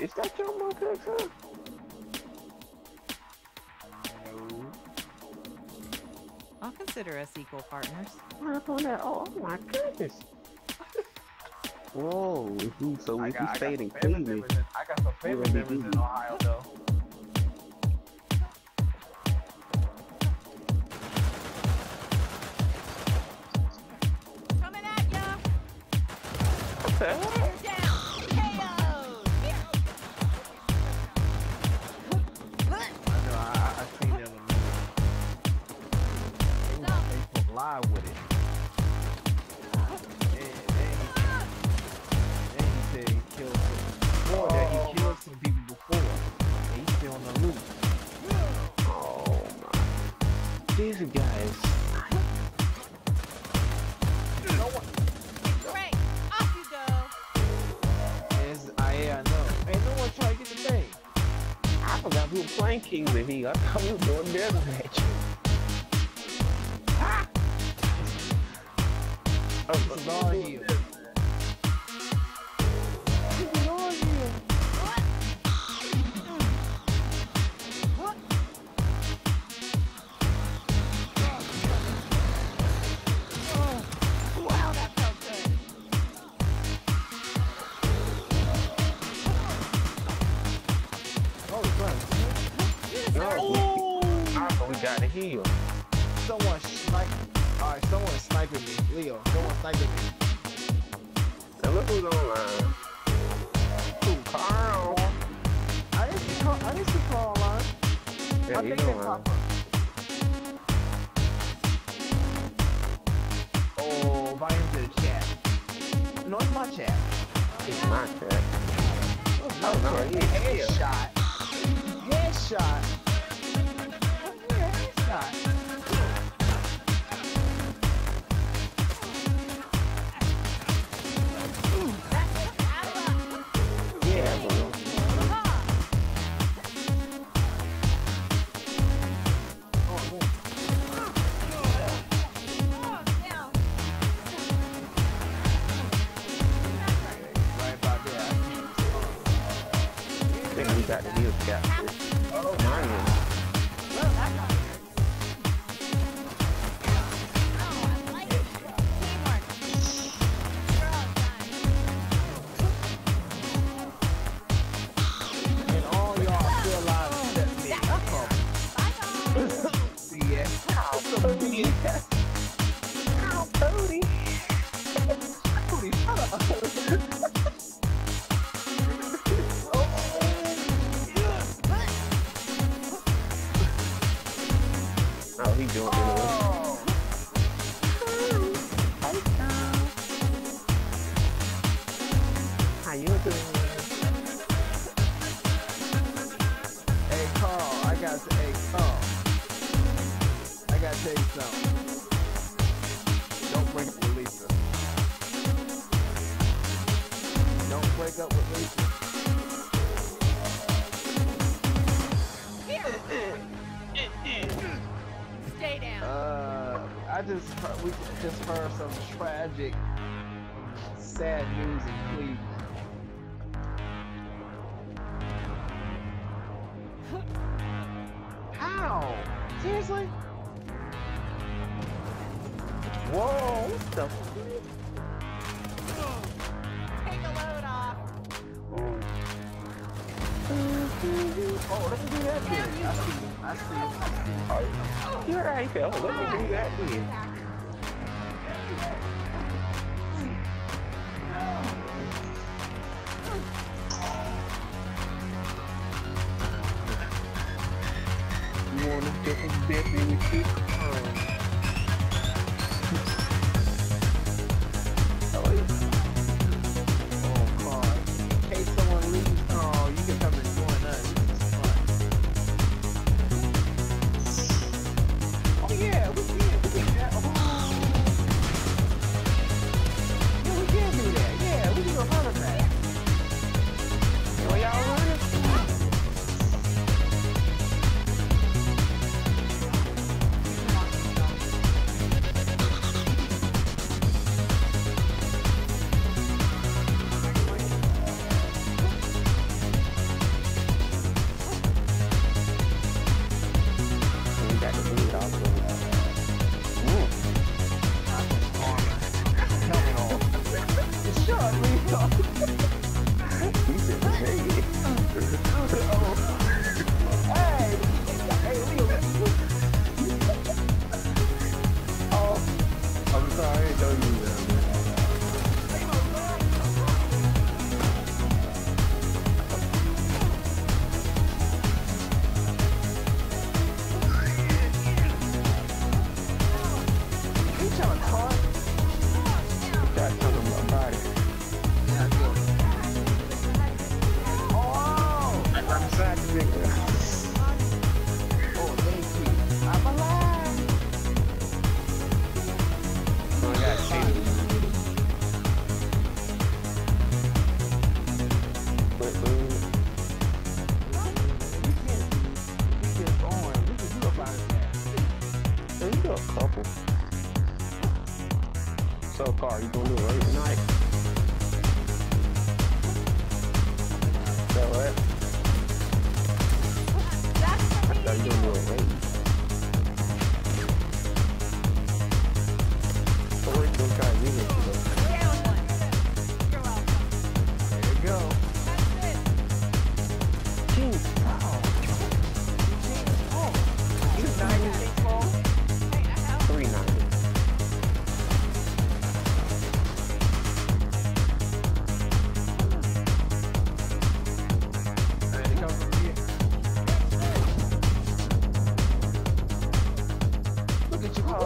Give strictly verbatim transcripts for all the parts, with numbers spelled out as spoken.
Is that your motherfucker? I'll consider us equal partners. Oh my goodness. Whoa, he, so we got, be fading I cleanly. I got some family members in Ohio though. Coming at ya! What the hell? Live with it. And, and, he, and he said he killed some before that he killed some people before. And he's still on the loose. Oh my. These guys. No one. Great! Off you go! It's, I, yeah, I know. Ain't no one trying to get the thing. I forgot we were playing Kings of Heat. I thought we were doing their match. This is all you. This is all you. Wow, that felt good. Oh, it's No, we, I thought we got the heel. someone sniping. Alright, someone sniping me. Leo, someone sniping me. And look who's online. Who, Carl? I didn't see Carl, I didn't see Carl online. Yeah, I he's think they online. pop up. Oh, invite him to the chat. No, it's my chat. It's my chat. It's Oh, no, chat. he- Headshot. Headshot. Yeah, headshot. Yeah, well, Oh, man. Right about there. I think we got the heel captured. Oh, man. And all y'all still alive except me. That's all. Yeah. Cody. Ow, Cody. Cody, shut up. Oh, he doing it anyway. Oh. How you doing? Hey Carl, I got to, hey Carl, I gotta tell you something. Don't break up with Lisa. Don't break up with Lisa. Stay down. Uh, I just heard, we just heard some tragic, sad news in Cleveland. How? Seriously? Whoa, what the f- Take a load off. Oh, let me do that then. I see. I see. You're right, fella. Let me do that then. You want to get a bit in the keep? Oh, Carl. In case someone leaves, Carl, you can come and join us. This is fun. Oh, yeah, we can. We can. Oh. Yeah, we can do that. Yeah, we can go hunt that. Oh, y'all running? Side the nigga. Oh, thank you. I'm alive. Oh, I got shit. But, uh, You can't. You just on. We can do about it now. there you go, a couple. So, Carl, you gonna do it right tonight? That what? That's I for me thought you and gonna do you. it right. So, we're gonna try to leave it, you know. Down one. You're welcome. There you go. That's it. Jeez, oh. You ninety six ball? Hey, I help. three ninety. And it comes from here. Look at you. Oh,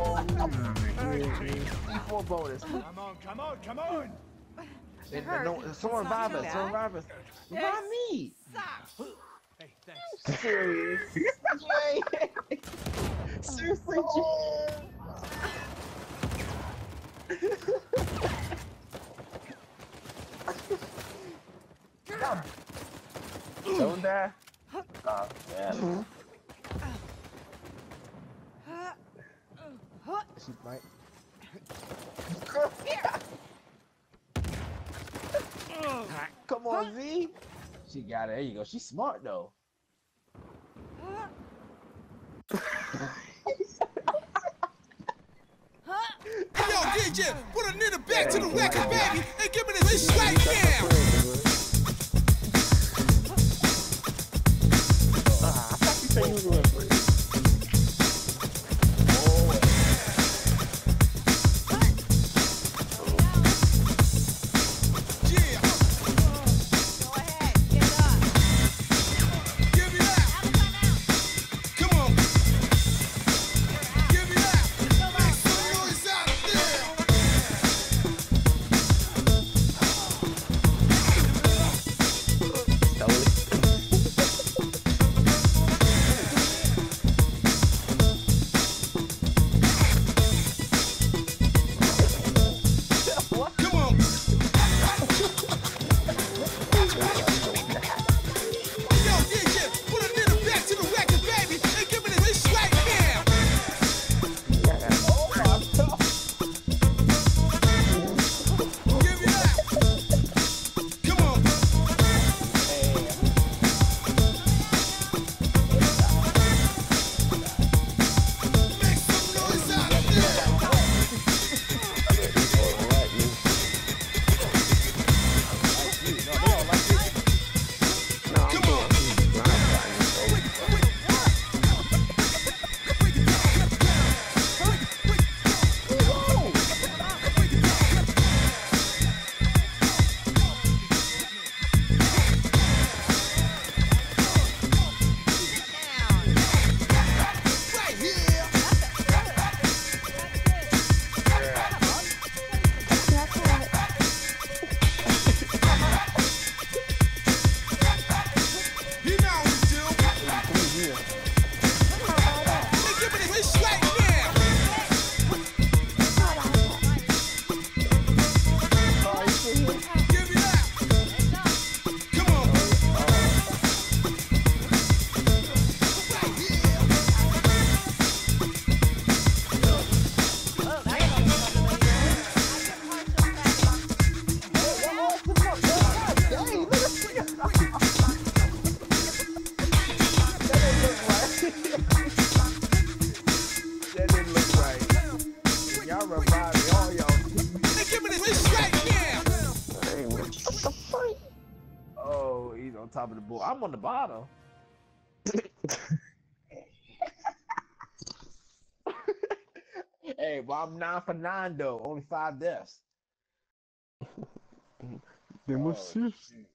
four bonus. Come on, come on, come on! And, hurt. no, someone It's not revive too us. Someone bad. revive us. Revive me. Sucks. Hey, thanks. Serious. Jay. Seriously, Jay. Don't die. Oh, yeah. She might. Come on, Z. She got it. There you go. She's smart though. Hey, yo, D J, put a nigga back to the record, baby, and give me this right now. Ah, I thought you said you was doing free. Yeah, Go ahead. Get up. give me that. Come on, give me that. Make some noise out there. Stole it. Come on. Yo, D J, put a nigga back to the record, baby, and give me this right now. Give me that. Come on. Make some noise out there. No, I'm doing it. No, I'm fine. Right here. You know how we do. Hey, give me this right now. Give me that. Come on. Right here. That didn't look right. Y'all revive me, all y'all. Hey, give me this right now. Hey, what the fuck? Oh, he's on top of the board. I'm on the bottom. Hey, well, I'm nine for nine though. Only five deaths. They Oh, must see. shoot.